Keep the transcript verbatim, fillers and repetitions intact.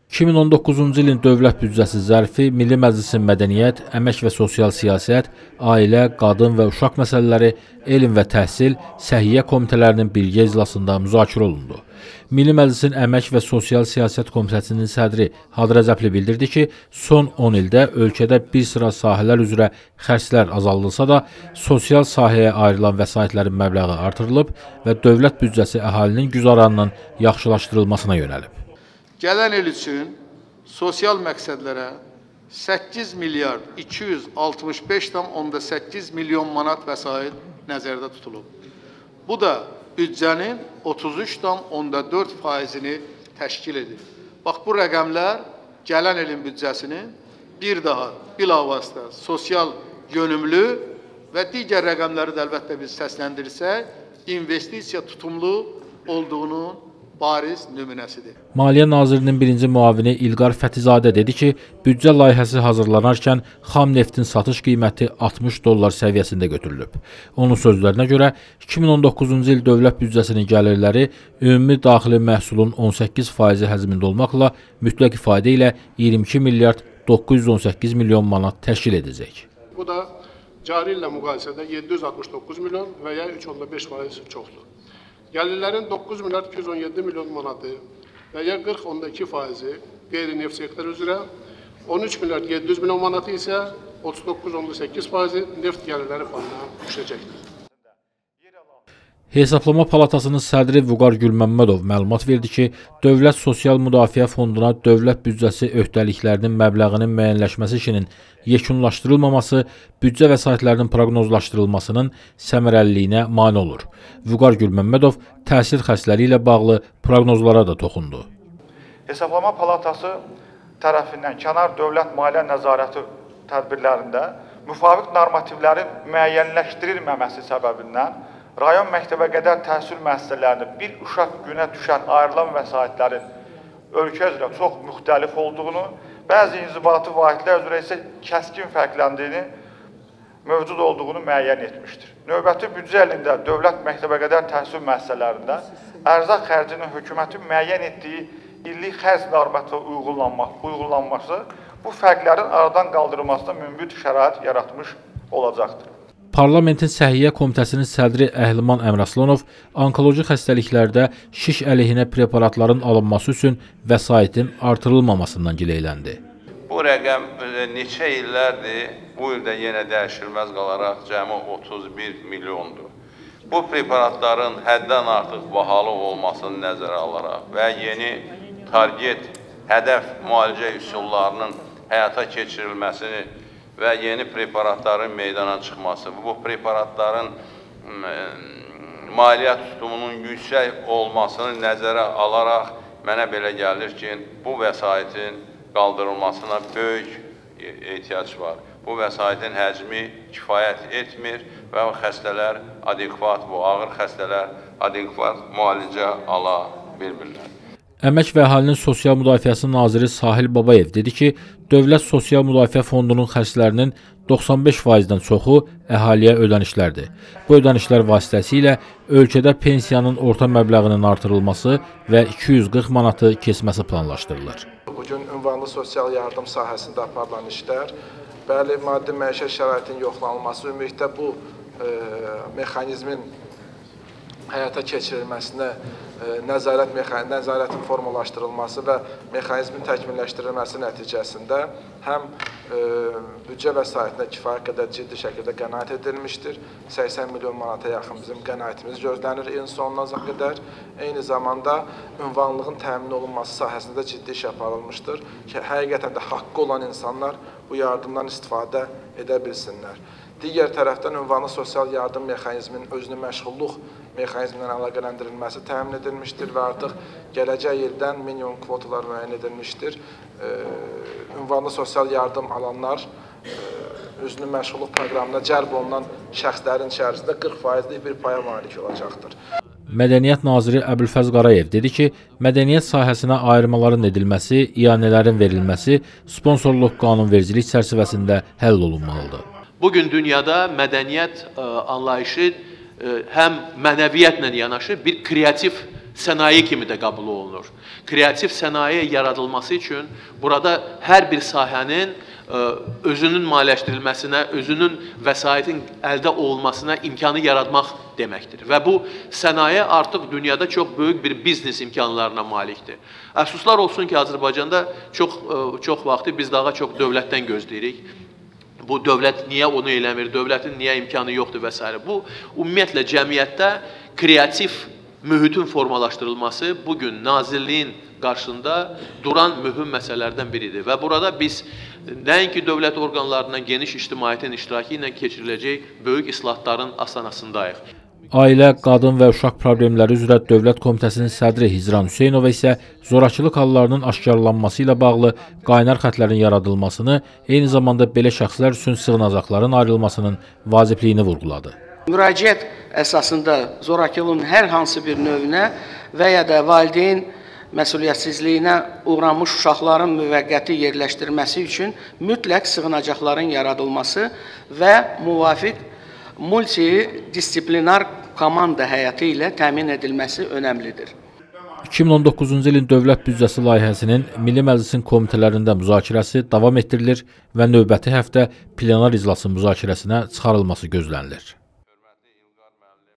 iki min on doqquzuncu ilin dövlət büdcəsi zərfi Milli Məclisin Mədəniyyət, Əmək və Sosial Siyasət, Ailə, Qadın və Uşaq məsələləri, Elm və Təhsil, Səhiyyə komitələrinin birgə iclasında müzakirə olundu. Milli Məclisin Əmək və Sosial Siyasət Komitəsinin sədri Hadır Rəcəbli bildirdi ki, son on ildə ölkədə bir sıra sahələr üzrə xərclər azaldılsa da, sosial sahəyə ayrılan vəsaitlərin məbləği artırılıb və dövlət büdcəsi əhalinin güzəranının yaxşılaşdırılmasına yönəlib. Gələn il üçün sosial məqsədlərə səkkiz milyard iki yüz altmış beş tam onda səkkiz milyon manat vəsait nəzərdə tutulub. Bu da büdcənin otuz üç tam onda dörd faizini təşkil edir. Bax, bu rəqəmlər gələn ilin büdcəsinin bir daha bilavasitə sosial yönümlü və digər rəqəmləri də əlbəttə biz səsləndirsək, investisiya tutumlu olduğunun bariz nümunəsidir. Maliyyə Nazirinin birinci müavini İlqar Fətizadə dedi ki, büdcə layihəsi hazırlanarkən xam neftin satış qiyməti altmış dollar səviyyəsində götürülüb. Onun sözlərinə görə iki min on doqquzuncu il dövlət büdcəsinin gəlirləri ümumi daxili məhsulun on səkkiz faizi həzmində olmaqla mütləq ifadə ilə iyirmi iki milyard doqquz yüz on səkkiz milyon manat təşkil edəcək. Bu da cari illə müqayisədə yeddi yüz altmış doqquz milyon və ya üç onda beş faiz çoxdur. Gəlirlərin doqquz milyard iki yüz on yeddi milyon manatı və ya qırx onda iki faizi qeyri-neft sektoru üzrə, on üç milyard yeddi yüz milyon manatı isə otuz doqquz onda səkkiz faizi neft gəlirləri fonuna düşəcəkdir. Hesablama Palatasının sədri Vüqar Gülməmmədov məlumat verdi ki, Dövlət Sosial Müdafiə Fonduna dövlət büdcəsi öhdəliklərinin məbləğinin müəyyənləşməsi işinin yekunlaşdırılmaması, büdcə vəsaitlərinin proqnozlaşdırılmasının səmərəliliyinə mane olur. Vüqar Gülməmmədov təhsil xərcləri ilə bağlı proqnozlara da toxundu. Hesablama Palatası tərəfindən kənar dövlət maliyyə nəzarəti tədbirlərində müvafiq normativlərin müəyyənləşdirilməməsi səbəbindən rayon məktəbə qədər təhsil müəssisələrində bir uşaq günə düşən ayrılan vəsaitlərin ölkə üzrə çox müxtəlif olduğunu, bəzi inzibati vahidlər üzrə isə kəskin fərqləndiyini, mövcud olduğunu müəyyən etmişdir. Növbəti büdcə ilində dövlət məktəbə qədər təhsil müəssisələrində ərzaq xərcinin hökumətin müəyyən etdiyi illik xərc normativə uyğunlanması bu fərqlərin aradan qaldırılmasına münbit şərait yaratmış olacaqdır. Parlamentin Səhiyyə Komitəsinin sədri Əhliman Əmraslanov onkoloji xəstəliklərdə şiş əleyhinə preparatların alınması üçün vəsaitin artırılmamasından gileyləndi. Bu rəqəm neçə illərdir, bu ildə yenə dəyişilməz qalaraq cəmi otuz bir milyondur. Bu preparatların həddən artıq bahalı olmasını nəzərə alaraq və yeni target, hədəf müalicə üsullarının həyata keçirilməsini və yeni preparatların meydana çıxması, bu preparatların maliyyə tutumunun yüksək olmasını nəzərə alaraq mənə belə gəlir ki, bu vəsaitin qaldırılmasına böyük ehtiyac var. Bu vəsaitin həcmi kifayət etmir və xəstələr adekvat, bu ağır xəstələr adekvat müalicə ala bilmirlər. Əmək və Əhalinin Sosial Müdafiəsi Naziri Sahil Babayev dedi ki, Dövlət Sosial Müdafiə Fondunun xərclərinin doxsan beş faizdən çoxu əhaliyə ödənişlərdir. Bu ödənişlər vasitəsilə ölkədə pensiyanın orta məbləğinin artırılması və iki yüz qırx manatı keçməsi planlaşdırılır. Bugün ünvanlı sosial yardım sahəsində aparılan işlər, bəli, maddi məişət şəraitinin yoxlanılması, ümumilikdə bu e, mexanizmin həyata keçirilməsinə, e, nəzarət nəzarətin formalaşdırılması və mexanizmin təkmilləşdirilməsi nəticəsində həm e, büdcə vəsaitinə kifayət qədər ciddi şəkildə qənaət edilmişdir. səksən milyon manata yaxın bizim qənaətimiz gözlənir ilin sonuna qədər. Eyni zamanda ünvanlığın təmin olunması sahəsində ciddi iş aparılmışdır ki, həqiqətən də haqqı olan insanlar bu yardımdan istifadə edə bilsinlər. Digər tərəfdən ünvanlı sosial yardım mexanizminin özünü məşğulluq mexanizmindən əlaqələndirilməsi təmin edilmişdir və artıq gələcək ildən minimum kvotalar müəyyən edilmişdir. E, ünvanlı sosial yardım alanlar e, özünü məşğulluq proqramına cəlb olunan şəxslərin içərisində qırx faizlik bir paya malik olacaqdır. Mədəniyyət Naziri Əbülfəz Qarayev dedi ki, mədəniyyət sahəsinə ayrımaların edilməsi, iyanələrin verilməsi sponsorluq qanunvericilik çərçivəsində həll olunmalıdır. Bugün dünyada mədəniyyət ə, anlayışı ə, həm mənəviyyətlə yanaşı bir kreativ sənaye kimi də qəbul olunur. Kreativ sənaye yaradılması üçün burada hər bir sahənin özünün maliyyələşdirilməsinə, özünün vəsaitin əldə olmasına imkanı yaratmaq deməkdir. Və bu sənaye artıq dünyada çox böyük bir biznes imkanlarına malikdir. Əfsuslar olsun ki, Azərbaycanda çox, çox vaxtı biz daha çox dövlətdən gözləyirik. Bu dövlət niyə onu eləmir, dövlətin niyə imkanı yoxdur və s. Bu, ümumiyyətlə cəmiyyətdə kreativ mühitin formalaşdırılması bugün nazirliyin qarşısında duran mühüm məsələlərdən biridir. Və burada biz nəinki dövlət orqanlarından geniş ictimaiyyətin iştirakı ilə keçiriləcək böyük islahatların astanasındayıq. Ailə, Qadın və Uşaq Problemləri üzrə Dövlət Komitəsinin sədri Hicran Hüseynova isə zorakılıq hallarının aşkarlanması ilə bağlı qaynar xətlərin yaradılmasını, eyni zamanda belə şəxslər üçün sığınacaqların ayrılmasının vacibliyini vurğuladı. Müraciət əsasında zorakılığın hər hansı bir növünə və ya da valideyn məsuliyyətsizliyinə uğramış uşaqların müvəqqəti yerləşdirməsi üçün mütləq sığınacaqların yaradılması və müvafiq multidisiplinar komanda həyatı ilə təmin edilməsi önəmlidir. iki min on doqquzuncu ilin Dövlət büdcəsi layihəsinin Milli Məclisin komitələrində müzakirəsi davam etdirilir və növbəti həftə plenar iclasın müzakirəsinə çıxarılması gözlənilir.